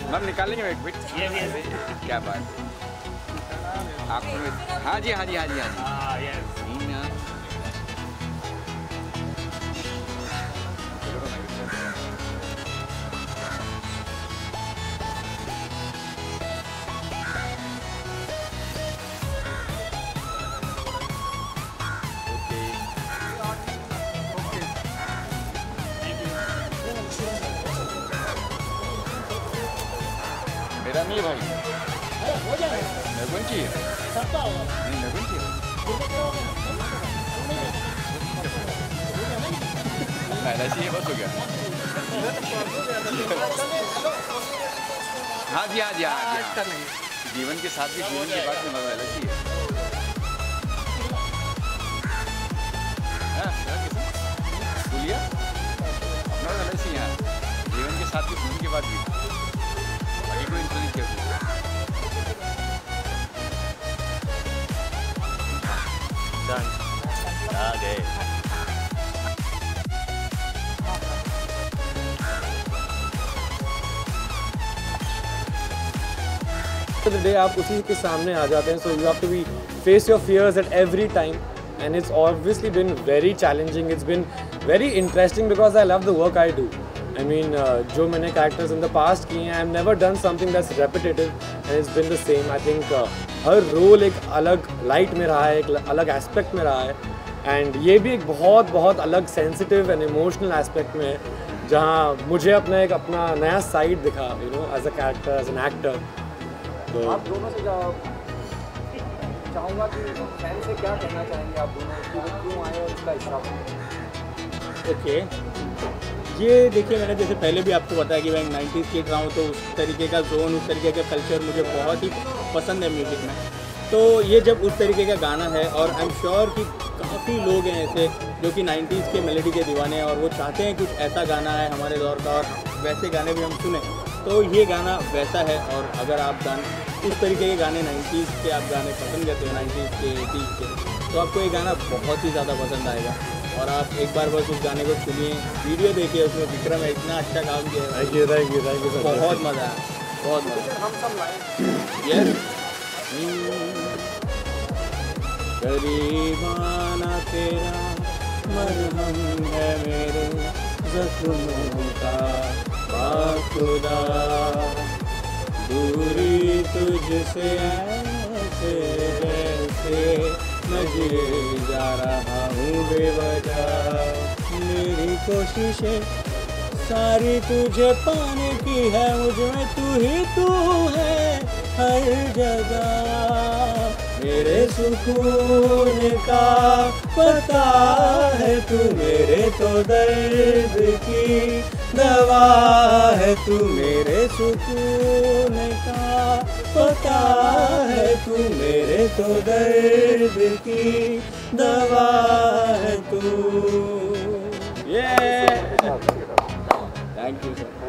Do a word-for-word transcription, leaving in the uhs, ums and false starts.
Ma'am निकालेंगे wait wait. क्या बात आप? हाँ जी हाँ जी हाँ जी हाँ जी। मेरा नहीं भाई, हो जाएगा। मेरे को नहीं चाहिए, सबका होगा। नहीं मेरे को नहीं चाहिए। मेरा चाहिए बस हो गया। हाँ जी हाँ जी हाँ जी। जीवन के साथ भी जीवन के बाद में मजा मेरा चाहिए। बोलिए अपना मेरा चाहिए यार, जीवन के साथ भी जीवन के बाद भी। आ गए। The day आप उसी के सामने आ जाते हैं, so you have to be face your fears at every time, and it's obviously been very challenging. It's been very interesting because I love the work I do. I mean, uh, जो मैंने characters in the past किए हैं, I've never done something that's repetitive, and it's been the same. I think uh, her role एक अलग light में रहा है, एक अलग aspect में रहा है, and ये भी एक बहुत बहुत अलग sensitive and emotional aspect में है, जहाँ मुझे अपना एक अपना नया side दिखा, you know, as a character, as an actor. तो आप दोनों से चाहूँगा कि फैन से क्या कहना चाहेंगे आप दोनों, क्यों आए और इसका हिस्सा? ओके, ये देखिए मैंने जैसे पहले भी आपको बताया कि मैं नाइन्टीज़ किड रहा हूँ, तो उस तरीके का जोन, उस तरीके का कल्चर मुझे बहुत ही पसंद है म्यूज़िक में। तो ये जब उस तरीके का गाना है, और आई एम श्योर कि काफ़ी लोग हैं ऐसे जो कि नाइन्टीज़ के मेलोडी के दीवाने हैं, और वो चाहते हैं कुछ ऐसा गाना है हमारे दौर का, और वैसे गाने भी हम सुने, तो ये गाना वैसा है। और अगर आप गाने उस तरीके के गाने नाइन्टीज़ के आप गाने पसंद करते हो, नाइन्टीज़ के एटीज़ के, तो आपको ये गाना बहुत ही ज़्यादा पसंद आएगा। और आप एक बार बस उस गाने को सुनिए, वीडियो देखिए, उसमें विक्रम है इतना अच्छा काम किया है, thank you thank you thank you sir, बहुत मज़ा आया, बहुत मज़ा। यस, करीबाना तेरा मरहम है मेरे ज़ख्मों का खुदा, दूरी तुझसे ऐसे जैसे मैं जा रहा हूँ बेवजह, मेरी कोशिशें सारी तुझे पाने की है, मुझ में तू ही तू है हर जगह, मेरे सुकून का पता है तू, मेरे तो दर्द की दवा है तू, मेरे सुकून का पता है तू, मेरे तो दर्द की दवा है तू। ये थैंक यू सर।